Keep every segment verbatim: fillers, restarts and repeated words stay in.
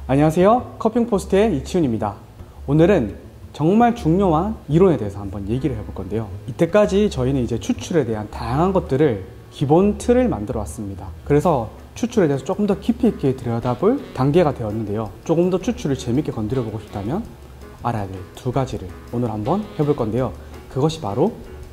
안녕하세요. 커핑포스트의 이치훈입니다. 오늘은 정말 중요한 이론에 대해서 한번 얘기를 해볼 건데요. 이때까지 저희는 이제 추출에 대한 다양한 것들을 기본 틀을 만들어 왔습니다. 그래서 추출에 대해서 조금 더 깊이 있게 들여다볼 단계가 되었는데요. 조금 더 추출을 재밌게 건드려 보고 싶다면 알아야 될 두 가지를 오늘 한번 해볼 건데요. 그것이 바로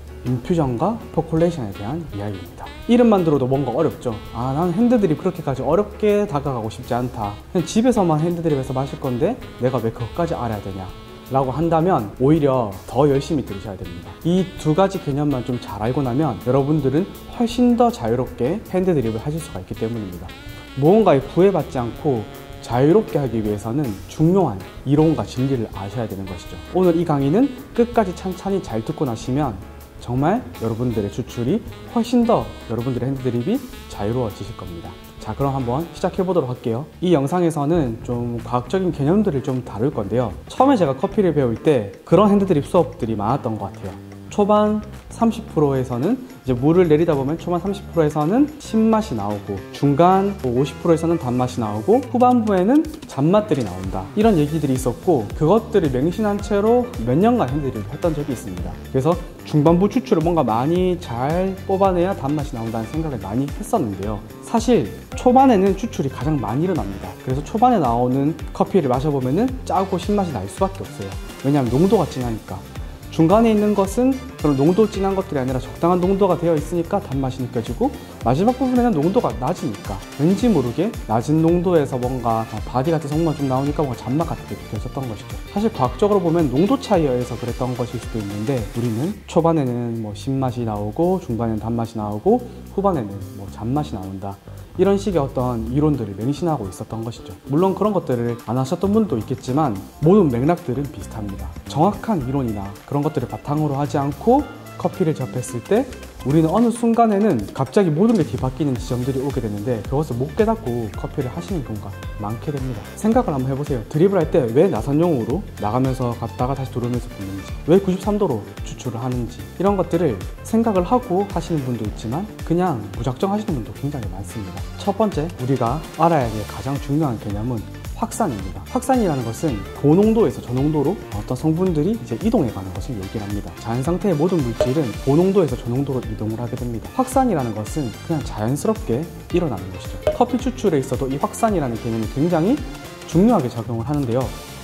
인퓨전과 퍼콜레이션에 대한 이야기입니다. 이름만 들어도 뭔가 어렵죠. 아, 난 핸드드립 그렇게까지 어렵게 다가가고 싶지 않다. 그냥 집에서만 핸드드립해서 마실 건데 내가 왜 그것까지 알아야 되냐 라고 한다면 오히려 더 열심히 들으셔야 됩니다. 이 두 가지 개념만 좀 잘 알고 나면 여러분들은 훨씬 더 자유롭게 핸드드립을 하실 수가 있기 때문입니다. 무언가에 구애받지 않고 자유롭게 하기 위해서는 중요한 이론과 진리를 아셔야 되는 것이죠. 오늘 이 강의는 끝까지 찬찬히 잘 듣고 나시면 정말 여러분들의 추출이 훨씬 더 여러분들의 핸드드립이 자유로워지실 겁니다. 자, 그럼 한번 시작해 보도록 할게요. 이 영상에서는 좀 과학적인 개념들을 좀 다룰 건데요. 처음에 제가 커피를 배울 때 그런 핸드드립 수업들이 많았던 것 같아요. 초반 삼십 퍼센트에서는 이제 물을 내리다 보면 초반 삼십 퍼센트에서는 신맛이 나오고 중간 오십 퍼센트에서는 단맛이 나오고 후반부에는 잔맛들이 나온다, 이런 얘기들이 있었고 그것들을 맹신한 채로 몇 년간 핸드드립을 했던 적이 있습니다. 그래서 중반부 추출을 뭔가 많이 잘 뽑아내야 단맛이 나온다는 생각을 많이 했었는데요. 사실 초반에는 추출이 가장 많이 일어납니다. 그래서 초반에 나오는 커피를 마셔보면 짜고 신맛이 날 수밖에 없어요. 왜냐하면 농도가 진하니까. 중간에 있는 것은 그런 농도 진한 것들이 아니라 적당한 농도가 되어 있으니까 단맛이 느껴지고, 마지막 부분에는 농도가 낮으니까 왠지 모르게 낮은 농도에서 뭔가 바디 같은 성분이 좀 나오니까 뭔가 잔맛 같은 게 느껴졌던 것이죠. 사실 과학적으로 보면 농도 차이에 의해서 그랬던 것일 수도 있는데, 우리는 초반에는 뭐 신맛이 나오고 중반에는 단맛이 나오고 후반에는 뭐 잔맛이 나온다, 이런 식의 어떤 이론들을 맹신하고 있었던 것이죠. 물론 그런 것들을 안 하셨던 분도 있겠지만 모든 맥락들은 비슷합니다. 정확한 이론이나 그런 것들을 바탕으로 하지 않고 커피를 접했을 때 우리는 어느 순간에는 갑자기 모든 게 뒤바뀌는 지점들이 오게 되는데 그것을 못 깨닫고 커피를 하시는 경우가 많게 됩니다. 생각을 한번 해보세요. 드립을 할 때 왜 나선형으로 나가면서 갔다가 다시 들어오면서 붓는지, 왜 구십삼 도로 추출을 하는지, 이런 것들을 생각을 하고 하시는 분도 있지만 그냥 무작정 하시는 분도 굉장히 많습니다. 첫 번째, 우리가 알아야 될 가장 중요한 개념은 확산입니다. 확산이라는 것은 고농도에서 저농도로 어떤 성분들이 이제 이동해 가는 것을 얘기를 합니다. 자연 상태의 모든 물질은 고농도에서 저농도로 이동을 하게 됩니다. 확산이라는 것은 그냥 자연스럽게 일어나는 것이죠. 커피 추출에 있어도 이 확산이라는 개념이 굉장히 중요하게 작용을 하는데요.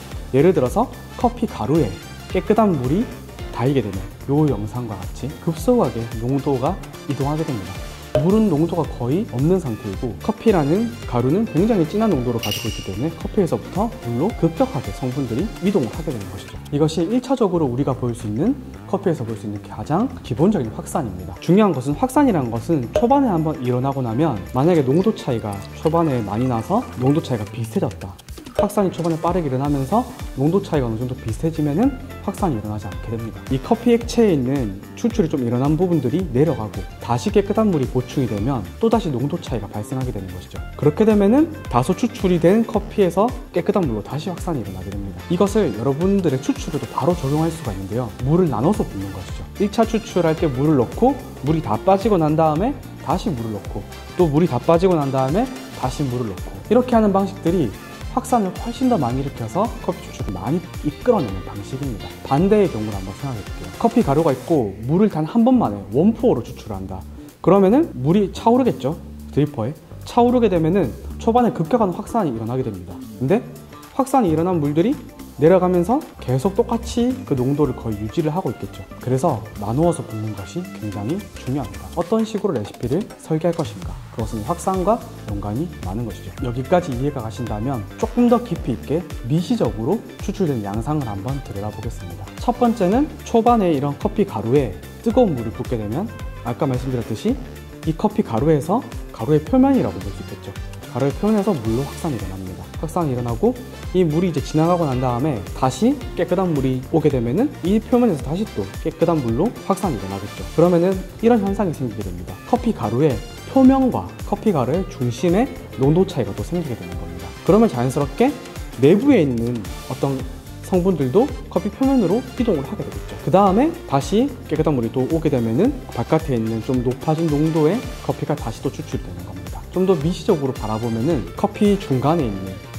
예를 들어서 커피 가루에 깨끗한 물이 닿이게 되면 이 영상과 같이 급속하게 농도가 이동하게 됩니다. 물은 농도가 거의 없는 상태이고 커피라는 가루는 굉장히 진한 농도를 가지고 있기 때문에 커피에서부터 물로 급격하게 성분들이 이동을 하게 되는 것이죠. 이것이 일 차적으로 우리가 볼 수 있는, 커피에서 볼 수 있는 가장 기본적인 확산입니다. 중요한 것은 확산이라는 것은 초반에 한번 일어나고 나면 만약에 농도 차이가 초반에 많이 나서 농도 차이가 비슷해졌다, 확산이 초반에 빠르게 일어나면서 농도 차이가 어느 정도 비슷해지면은 확산이 일어나지 않게 됩니다. 이 커피 액체에 있는 추출이 좀 일어난 부분들이 내려가고 다시 깨끗한 물이 보충이 되면 또다시 농도 차이가 발생하게 되는 것이죠. 그렇게 되면은 다소 추출이 된 커피에서 깨끗한 물로 다시 확산이 일어나게 됩니다. 이것을 여러분들의 추출에도 바로 적용할 수가 있는데요. 물을 나눠서 붓는 것이죠. 일 차 추출할 때 물을 넣고 물이 다 빠지고 난 다음에 다시 물을 넣고 또 물이 다 빠지고 난 다음에 다시 물을 넣고, 이렇게 하는 방식들이 확산을 훨씬 더 많이 일으켜서 커피 추출을 많이 이끌어내는 방식입니다. 반대의 경우를 한번 생각해 볼게요. 커피 가루가 있고 물을 단 한 번만에 원포어로 추출을 한다. 그러면은 물이 차오르겠죠. 드리퍼에 차오르게 되면은 초반에 급격한 확산이 일어나게 됩니다. 근데 확산이 일어난 물들이 내려가면서 계속 똑같이 그 농도를 거의 유지를 하고 있겠죠. 그래서 나누어서 붓는 것이 굉장히 중요합니다. 어떤 식으로 레시피를 설계할 것인가, 그것은 확산과 연관이 많은 것이죠. 여기까지 이해가 가신다면 조금 더 깊이 있게 미시적으로 추출된 양상을 한번 들여다보겠습니다. 첫 번째는 초반에 이런 커피 가루에 뜨거운 물을 붓게 되면 아까 말씀드렸듯이 이 커피 가루에서, 가루의 표면이라고 볼 수 있겠죠. 가루의 표면에서 물로 확산이 일어납니다. 확산이 일어나고 이 물이 이제 지나가고 난 다음에 다시 깨끗한 물이 오게 되면은 이 표면에서 다시 또 깨끗한 물로 확산이 일어나겠죠. 그러면은 이런 현상이 생기게 됩니다. 커피 가루의 표면과 커피 가루의 중심에 농도 차이가 또 생기게 되는 겁니다. 그러면 자연스럽게 내부에 있는 어떤 성분들도 커피 표면으로 이동을 하게 되겠죠. 그 다음에 다시 깨끗한 물이 또 오게 되면은 바깥에 있는 좀 높아진 농도의 커피가 다시 또 추출되는 겁니다. 좀 더 미시적으로 바라보면은 커피 중간에 있는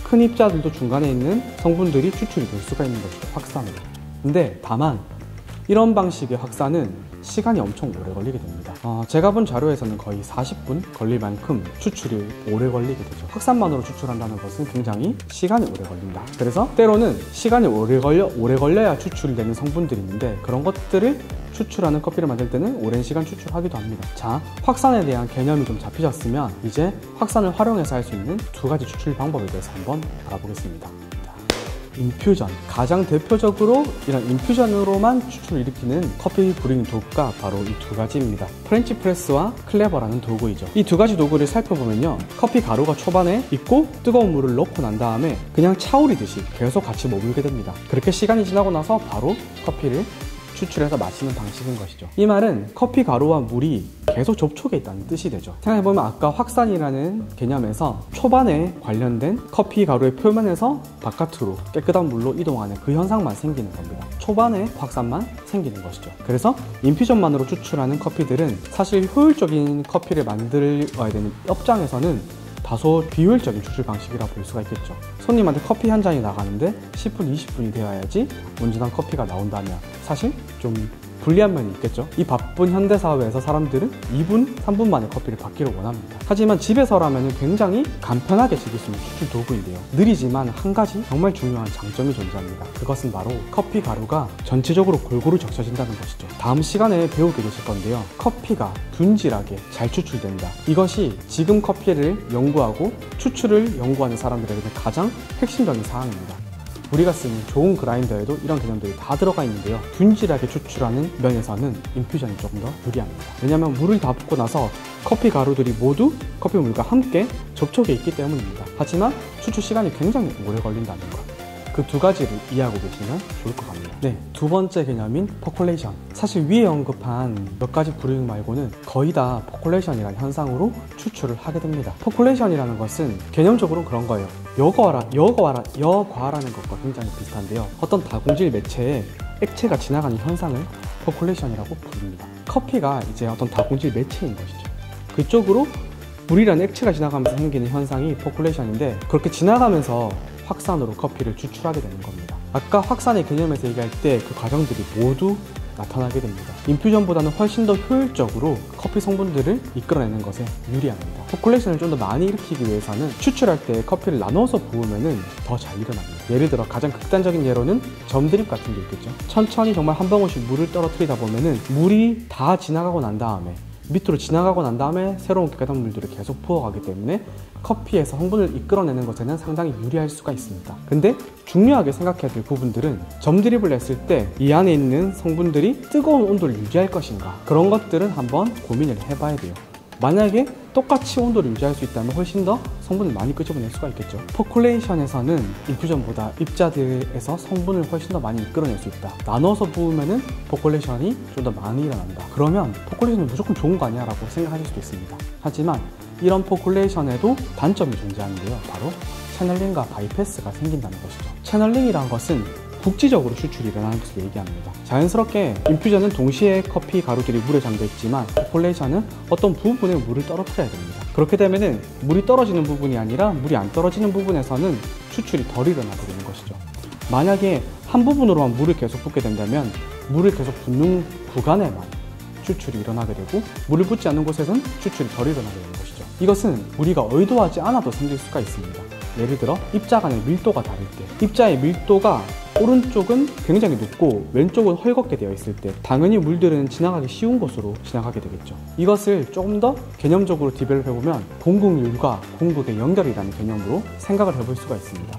큰 입자들도 중간에 있는 성분들이 추출이 될 수가 있는 것이죠, 확산으로. 근데 다만 이런 방식의 확산은 시간이 엄청 오래 걸리게 됩니다. 어, 제가 본 자료에서는 거의 사십 분 걸릴 만큼 추출이 오래 걸리게 되죠. 확산만으로 추출한다는 것은 굉장히 시간이 오래 걸린다. 그래서 때로는 시간이 오래 걸려 오래 걸려야 추출이 되는 성분들이 있는데, 그런 것들을 추출하는 커피를 만들 때는 오랜 시간 추출하기도 합니다. 자, 확산에 대한 개념이 좀 잡히셨으면 이제 확산을 활용해서 할 수 있는 두 가지 추출 방법에 대해서 한번 알아보겠습니다. 인퓨전, 가장 대표적으로 이런 인퓨전으로만 추출을 일으키는 커피 브루잉 도구가 바로 이 두 가지입니다. 프렌치 프레스와 클레버라는 도구이죠. 이 두 가지 도구를 살펴보면요, 커피 가루가 초반에 있고 뜨거운 물을 넣고 난 다음에 그냥 차오르듯이 계속 같이 머물게 됩니다. 그렇게 시간이 지나고 나서 바로 커피를 추출해서 마시는 방식인 것이죠. 이 말은 커피 가루와 물이 계속 접촉에 있다는 뜻이 되죠. 생각해보면 아까 확산이라는 개념에서 초반에 관련된 커피 가루의 표면에서 바깥으로 깨끗한 물로 이동하는 그 현상만 생기는 겁니다. 초반에 확산만 생기는 것이죠. 그래서 인퓨전만으로 추출하는 커피들은 사실 효율적인 커피를 만들어야 되는 업장에서는 다소 비효율적인 추출 방식이라 볼 수가 있겠죠. 손님한테 커피 한 잔이 나가는데 십 분, 이십 분이 되어야지 온전한 커피가 나온다면 사실 좀 불리한 면이 있겠죠. 이 바쁜 현대사회에서 사람들은 이 분, 삼 분 만에 커피를 받기를 원합니다. 하지만 집에서라면 굉장히 간편하게 즐길 수 있는 추출 도구인데요, 느리지만 한 가지 정말 중요한 장점이 존재합니다. 그것은 바로 커피 가루가 전체적으로 골고루 적셔진다는 것이죠. 다음 시간에 배우게 되실 건데요, 커피가 균질하게 잘 추출된다. 이것이 지금 커피를 연구하고 추출을 연구하는 사람들에게는 가장 핵심적인 사항입니다. 우리가 쓰는 좋은 그라인더에도 이런 개념들이 다 들어가 있는데요, 균질하게 추출하는 면에서는 인퓨전이 조금 더 유리합니다. 왜냐하면 물을 다 붓고 나서 커피 가루들이 모두 커피 물과 함께 접촉해 있기 때문입니다. 하지만 추출 시간이 굉장히 오래 걸린다는 것, 그 두 가지를 이해하고 계시면 좋을 것 같네요. 네, 두 번째 개념인 퍼콜레이션. 사실 위에 언급한 몇 가지 브루잉 말고는 거의 다 퍼콜레이션이라는 현상으로 추출을 하게 됩니다. 퍼콜레이션이라는 것은 개념적으로 그런 거예요. 여과라, 여과라, 여과라는 것과 굉장히 비슷한데요, 어떤 다공질 매체에 액체가 지나가는 현상을 퍼콜레이션이라고 부릅니다. 커피가 이제 어떤 다공질 매체인 것이죠. 그쪽으로 물이라는 액체가 지나가면서 생기는 현상이 퍼콜레이션인데, 그렇게 지나가면서 확산으로 커피를 추출하게 되는 겁니다. 아까 확산의 개념에서 얘기할 때 그 과정들이 모두 나타나게 됩니다. 인퓨전보다는 훨씬 더 효율적으로 커피 성분들을 이끌어내는 것에 유리합니다. 퍼콜레이션을 좀 더 많이 일으키기 위해서는 추출할 때 커피를 나눠서 부으면 더 잘 일어납니다. 예를 들어 가장 극단적인 예로는 점드립 같은 게 있겠죠. 천천히 정말 한 방울씩 물을 떨어뜨리다 보면은 물이 다 지나가고 난 다음에 밑으로 지나가고 난 다음에 새로운 깨끗한 물들을 계속 부어가기 때문에 커피에서 성분을 이끌어내는 것에는 상당히 유리할 수가 있습니다. 근데 중요하게 생각해야 될 부분들은 점드립을 했을 때 이 안에 있는 성분들이 뜨거운 온도를 유지할 것인가, 그런 것들은 한번 고민을 해봐야 돼요. 만약에 똑같이 온도를 유지할 수 있다면 훨씬 더 성분을 많이 끄집어낼 수가 있겠죠. 퍼콜레이션에서는 인퓨전보다 입자들에서 성분을 훨씬 더 많이 이끌어낼 수 있다. 나눠서 부으면은 퍼콜레이션이 좀 더 많이 일어난다. 그러면 퍼콜레이션은 무조건 좋은 거 아니야 라고 생각하실 수도 있습니다. 하지만 이런 퍼콜레이션에도 단점이 존재하는데요, 바로 채널링과 바이패스가 생긴다는 것이죠. 채널링이란 것은 국지적으로 추출이 일어나는 것을 얘기합니다. 자연스럽게 인퓨전은 동시에 커피 가루들이 물에 잠겨 있지만 퍼콜레이션은 어떤 부분에 물을 떨어뜨려야 됩니다. 그렇게 되면은 물이 떨어지는 부분이 아니라 물이 안 떨어지는 부분에서는 추출이 덜 일어나게 되는 것이죠. 만약에 한 부분으로만 물을 계속 붓게 된다면 물을 계속 붓는 구간에만 추출이 일어나게 되고, 물을 붓지 않는 곳에서는 추출이 덜 일어나게 되는 것이죠. 이것은 우리가 의도하지 않아도 생길 수가 있습니다. 예를 들어 입자 간의 밀도가 다를 때, 입자의 밀도가 오른쪽은 굉장히 높고 왼쪽은 헐겁게 되어 있을 때 당연히 물들은 지나가기 쉬운 곳으로 지나가게 되겠죠. 이것을 조금 더 개념적으로 디벨롭 해보면 공극률과 공극의 연결이라는 개념으로 생각을 해볼 수가 있습니다.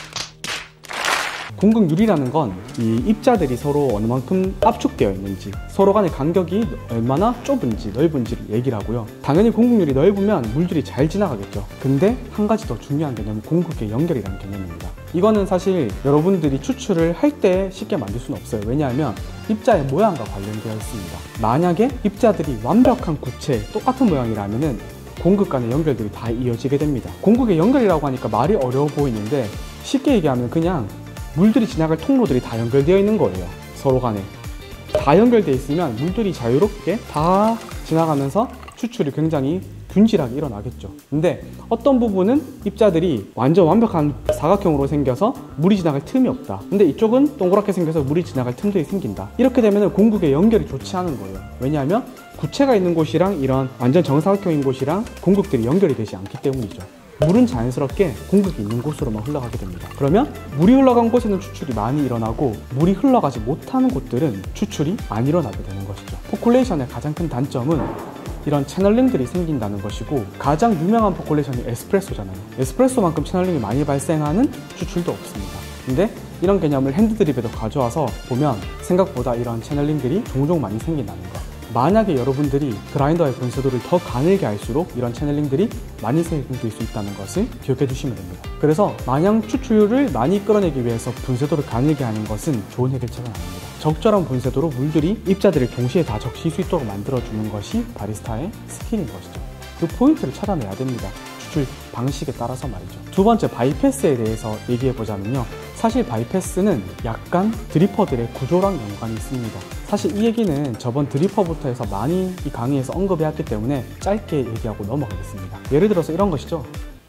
공극률이라는 건 이 입자들이 서로 어느 만큼 압축되어 있는지, 서로 간의 간격이 얼마나 좁은지 넓은지를 얘기를 하고요. 당연히 공극률이 넓으면 물들이 잘 지나가겠죠. 근데 한 가지 더 중요한 개념은 공극의 연결이라는 개념입니다. 이거는 사실 여러분들이 추출을 할 때 쉽게 만들 수는 없어요. 왜냐하면 입자의 모양과 관련되어 있습니다. 만약에 입자들이 완벽한 구체 똑같은 모양이라면은 공극 간의 연결들이 다 이어지게 됩니다. 공극의 연결이라고 하니까 말이 어려워 보이는데 쉽게 얘기하면 그냥 물들이 지나갈 통로들이 다 연결되어 있는 거예요. 서로 간에 다 연결되어 있으면 물들이 자유롭게 다 지나가면서 추출이 굉장히 균질하게 일어나겠죠. 근데 어떤 부분은 입자들이 완전 완벽한 사각형으로 생겨서 물이 지나갈 틈이 없다. 근데 이쪽은 동그랗게 생겨서 물이 지나갈 틈들이 생긴다. 이렇게 되면 공급의 연결이 좋지 않은 거예요. 왜냐하면 구체가 있는 곳이랑 이런 완전 정사각형인 곳이랑 공급들이 연결이 되지 않기 때문이죠. 물은 자연스럽게 공급이 있는 곳으로만 흘러가게 됩니다. 그러면 물이 흘러간 곳에는 추출이 많이 일어나고 물이 흘러가지 못하는 곳들은 추출이 안 일어나게 되는 것이죠. 포콜레이션의 가장 큰 단점은 이런 채널링들이 생긴다는 것이고, 가장 유명한 포콜레이션이 에스프레소잖아요. 에스프레소만큼 채널링이 많이 발생하는 추출도 없습니다. 근데 이런 개념을 핸드드립에도 가져와서 보면 생각보다 이런 채널링들이 종종 많이 생긴다는 거. 만약에 여러분들이 그라인더의 분쇄도를 더 가늘게 할수록 이런 채널링들이 많이 생길 수 있다는 것을 기억해 주시면 됩니다. 그래서 마냥 추출을 많이 끌어내기 위해서 분쇄도를 가늘게 하는 것은 좋은 해결책은 아닙니다. 적절한 분쇄도로 물들이 입자들을 동시에 다 적실 수 있도록 만들어주는 것이 바리스타의 스킬인 것이죠. 그 포인트를 찾아내야 됩니다. 추출 방식에 따라서 말이죠. 두 번째, 바이패스에 대해서 얘기해 보자면요. 사실 바이패스는 약간 드리퍼들의 구조랑 연관이 있습니다. 사실 이 얘기는 저번 드리퍼부터 해서 많이 이 강의에서 언급해왔기 때문에 짧게 얘기하고 넘어가겠습니다. 예를 들어서 이런 것이죠.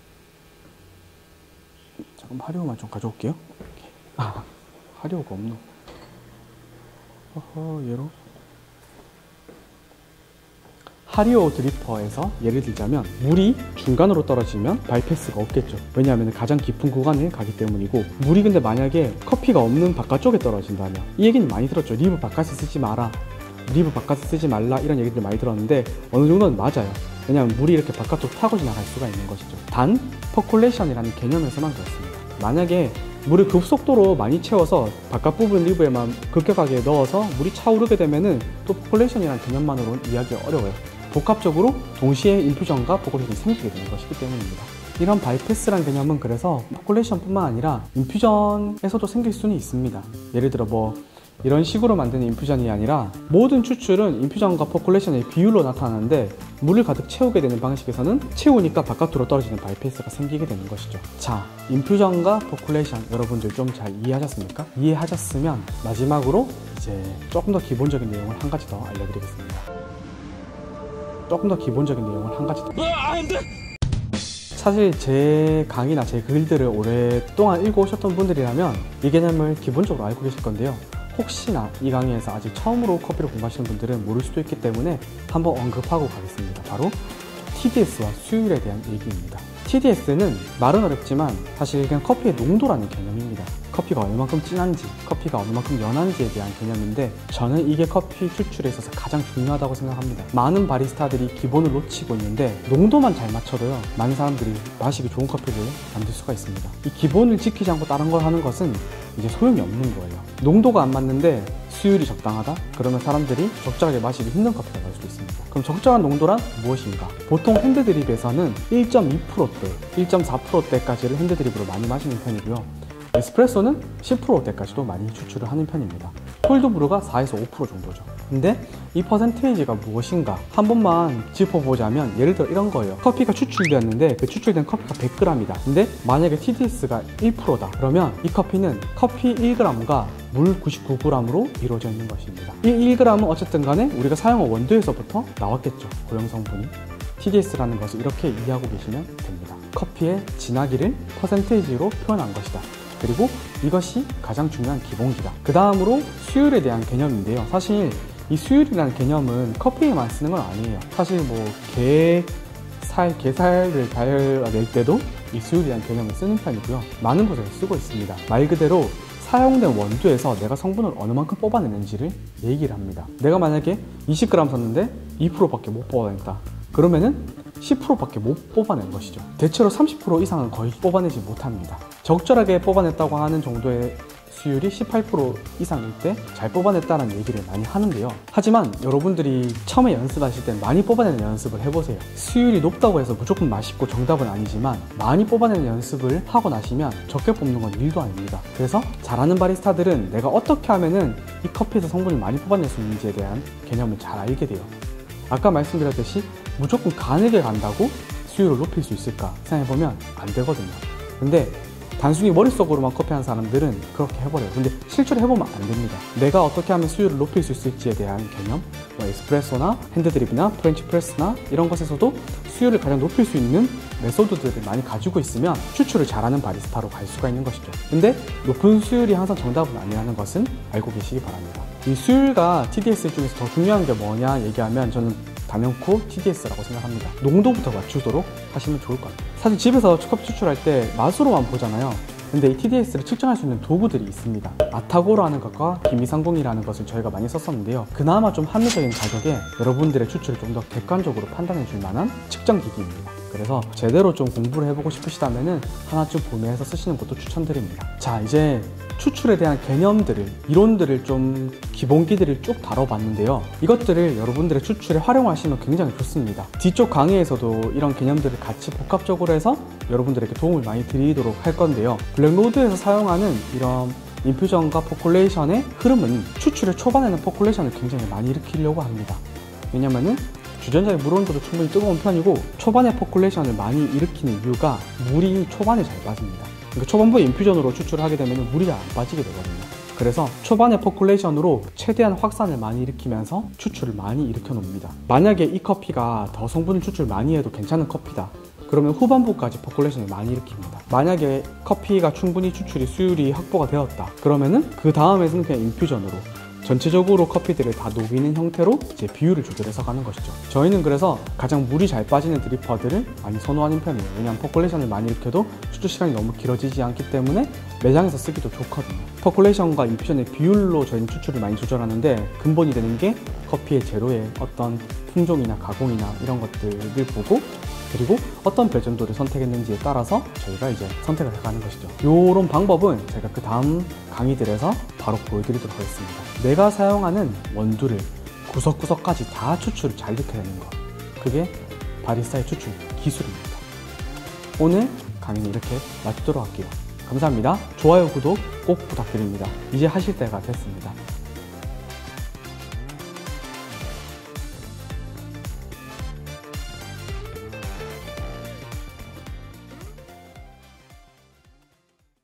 잠깐 하리오만 좀 가져올게요. 아, 하리오가 없노. 어허, 얘로. 하리오 드리퍼에서 예를 들자면 물이 중간으로 떨어지면 바이패스가 없겠죠. 왜냐하면 가장 깊은 구간을 가기 때문이고, 물이 근데 만약에 커피가 없는 바깥쪽에 떨어진다면, 이 얘기는 많이 들었죠. 리브 바깥에 쓰지 마라, 리브 바깥에 쓰지 말라, 이런 얘기들 많이 들었는데 어느 정도는 맞아요. 왜냐하면 물이 이렇게 바깥으로 타고 지나갈 수가 있는 것이죠. 단 퍼콜레이션이라는 개념에서만 그렇습니다. 만약에 물을 급속도로 많이 채워서 바깥 부분 리브에만 급격하게 넣어서 물이 차오르게 되면은 또 퍼콜레이션이라는 개념만으로는 이해하기가 어려워요. 복합적으로 동시에 인퓨전과 포콜레이션이 생기게 되는 것이기 때문입니다. 이런 바이패스란 개념은 그래서 포콜레이션뿐만 아니라 인퓨전에서도 생길 수는 있습니다. 예를 들어 뭐 이런 식으로 만드는 인퓨전이 아니라 모든 추출은 인퓨전과 포콜레이션의 비율로 나타나는데, 물을 가득 채우게 되는 방식에서는 채우니까 바깥으로 떨어지는 바이패스가 생기게 되는 것이죠. 자, 인퓨전과 포콜레이션 여러분들 좀 잘 이해하셨습니까? 이해하셨으면 마지막으로 이제 조금 더 기본적인 내용을 한 가지 더 알려드리겠습니다. 조금 더 기본적인 내용을 한 가지 더. 사실 제 강의나 제 글들을 오랫동안 읽어오셨던 분들이라면 이 개념을 기본적으로 알고 계실 건데요. 혹시나 이 강의에서 아직 처음으로 커피를 공부하시는 분들은 모를 수도 있기 때문에 한번 언급하고 가겠습니다. 바로 티디에스와 수율에 대한 얘기입니다. 티디에스는 말은 어렵지만 사실 그냥 커피의 농도라는 개념입니다. 커피가 얼마만큼 진한지, 커피가 얼마만큼 연한지에 대한 개념인데, 저는 이게 커피 추출에 있어서 가장 중요하다고 생각합니다. 많은 바리스타들이 기본을 놓치고 있는데 농도만 잘 맞춰도요, 많은 사람들이 마시기 좋은 커피를 만들 수가 있습니다. 이 기본을 지키지 않고 다른 걸 하는 것은 이제 소용이 없는 거예요. 농도가 안 맞는데 수율이 적당하다? 그러면 사람들이 적절하게 마시기 힘든 커피가 나올 수도 있습니다. 그럼 적절한 농도란 무엇인가? 보통 핸드드립에서는 일 점 이 퍼센트대, 일 점 사 퍼센트대까지를 핸드드립으로 많이 마시는 편이고요. 에스프레소는 십 퍼센트대까지도 많이 추출을 하는 편입니다. 콜드브루가 사에서 오 퍼센트 정도죠. 근데 이 퍼센테이지가 무엇인가 한 번만 짚어보자면, 예를 들어 이런 거예요. 커피가 추출되었는데 그 추출된 커피가 백 그램이다. 근데 만약에 티디에스가 일 퍼센트다. 그러면 이 커피는 커피 일 그램과 물 구십구 그램으로 이루어져 있는 것입니다. 이 일 그램은 어쨌든 간에 우리가 사용한 원두에서부터 나왔겠죠. 고형 성분이. 티디에스라는 것을 이렇게 이해하고 계시면 됩니다. 커피의 진하기를 퍼센테이지로 표현한 것이다. 그리고 이것이 가장 중요한 기본기다. 그 다음으로 수율에 대한 개념인데요. 사실 이 수율이라는 개념은 커피에만 쓰는 건 아니에요. 사실 뭐 게, 살, 게살을 달여낼 때도 이 수율이라는 개념을 쓰는 편이고요. 많은 곳에서 쓰고 있습니다. 말 그대로 사용된 원두에서 내가 성분을 어느 만큼 뽑아내는지를 얘기를 합니다. 내가 만약에 이십 그램 샀는데 이 퍼센트밖에 못 뽑아냈다. 그러면은 십 퍼센트밖에 못 뽑아낸 것이죠. 대체로 삼십 퍼센트 이상은 거의 뽑아내지 못합니다. 적절하게 뽑아냈다고 하는 정도의 수율이 십팔 퍼센트 이상일 때 잘 뽑아냈다는 얘기를 많이 하는데요. 하지만 여러분들이 처음에 연습하실 땐 많이 뽑아내는 연습을 해보세요. 수율이 높다고 해서 무조건 맛있고 정답은 아니지만 많이 뽑아내는 연습을 하고 나시면 적게 뽑는 건 일도 아닙니다. 그래서 잘하는 바리스타들은 내가 어떻게 하면은 이 커피에서 성분을 많이 뽑아낼 수 있는지에 대한 개념을 잘 알게 돼요. 아까 말씀드렸듯이 무조건 가늘게 간다고 수율을 높일 수 있을까 생각해보면 안 되거든요. 근데 단순히 머릿속으로만 커피하는 사람들은 그렇게 해버려요. 근데 실제로 해보면 안 됩니다. 내가 어떻게 하면 수율을 높일 수 있을지에 대한 개념, 뭐 에스프레소나 핸드드립이나 프렌치 프레스나 이런 것에서도 수율을 가장 높일 수 있는 메소드들을 많이 가지고 있으면 추출을 잘하는 바리스타로 갈 수가 있는 것이죠. 근데 높은 수율이 항상 정답은 아니라는 것은 알고 계시기 바랍니다. 이 수율과 티디에스 중에서 더 중요한 게 뭐냐 얘기하면 저는 단연코 티디에스라고 생각합니다. 농도부터 맞추도록 하시면 좋을 것 같아요. 사실 집에서 커피 추출할 때 맛으로만 보잖아요. 근데 이 티디에스를 측정할 수 있는 도구들이 있습니다. 아타고라는 것과 기미상궁이라는 것을 저희가 많이 썼었는데요. 그나마 좀 합리적인 가격에 여러분들의 추출을 좀 더 객관적으로 판단해 줄 만한 측정 기기입니다. 그래서 제대로 좀 공부를 해보고 싶으시다면 하나쯤 구매해서 쓰시는 것도 추천드립니다. 자, 이제 추출에 대한 개념들을, 이론들을 좀 기본기들을 쭉 다뤄봤는데요. 이것들을 여러분들의 추출에 활용하시면 굉장히 좋습니다. 뒤쪽 강의에서도 이런 개념들을 같이 복합적으로 해서 여러분들에게 도움을 많이 드리도록 할 건데요. 블랙로드에서 사용하는 이런 인퓨전과 포콜레이션의 흐름은 추출의 초반에는 포콜레이션을 굉장히 많이 일으키려고 합니다. 왜냐면은 주전자의 물 온도도 충분히 뜨거운 편이고 초반에 포콜레이션을 많이 일으키는 이유가 물이 초반에 잘 빠집니다. 그러니까 초반부에 인퓨전으로 추출을 하게 되면 물이 잘 안 빠지게 되거든요. 그래서 초반에 포콜레이션으로 최대한 확산을 많이 일으키면서 추출을 많이 일으켜 놓습니다. 만약에 이 커피가 더 성분을 추출 많이 해도 괜찮은 커피다, 그러면 후반부까지 포콜레이션을 많이 일으킵니다. 만약에 커피가 충분히 추출이 수율이 확보가 되었다, 그러면은 그 다음에는 그냥 인퓨전으로 전체적으로 커피들을 다 녹이는 형태로 이제 비율을 조절해서 가는 것이죠. 저희는 그래서 가장 물이 잘 빠지는 드리퍼들을 많이 선호하는 편이에요. 왜냐하면 포콜레이션을 많이 일으켜도 추출 시간이 너무 길어지지 않기 때문에 매장에서 쓰기도 좋거든요. 포콜레이션과 인퓨전의 비율로 저희는 추출을 많이 조절하는데 근본이 되는 게 커피의 재료의 어떤 품종이나 가공이나 이런 것들을 보고, 그리고 어떤 배전도를 선택했는지에 따라서 저희가 이제 선택을 해가는 것이죠. 이런 방법은 제가 그 다음 강의들에서 바로 보여드리도록 하겠습니다. 내가 사용하는 원두를 구석구석까지 다 추출을 잘 일으켜내는 것, 그게 바리스타의 추출 기술입니다. 오늘 강의는 이렇게 마치도록 할게요. 감사합니다. 좋아요, 구독 꼭 부탁드립니다. 이제 하실 때가 됐습니다.